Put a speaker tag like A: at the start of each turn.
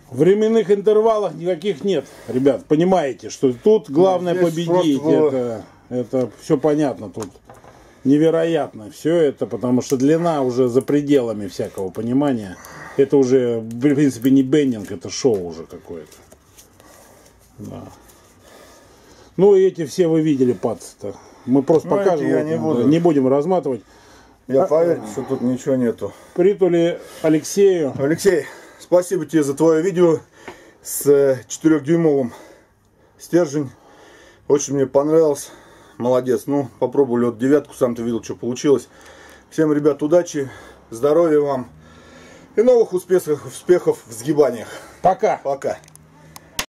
A: Временных интервалов никаких нет, ребят. Понимаете, что тут главное победить. Это все понятно тут. Невероятно все это, потому что длина уже за пределами всякого понимания. Это уже, в принципе, не бендинг, это шоу уже какое-то. Да. Ну и эти все вы видели пацы-то. Мы просто покажем,
B: я не
A: будем разматывать.
B: Я поверю, что тут ничего нету.
A: Притули Алексею.
B: Алексей, спасибо тебе за твое видео с 4-дюймовым стержень. Очень мне понравилось. Молодец. Ну, попробовали вот 9-ку, сам ты видел, что получилось. Всем, ребят, удачи, здоровья вам и новых успехов в сгибаниях.
A: Пока.
B: Пока.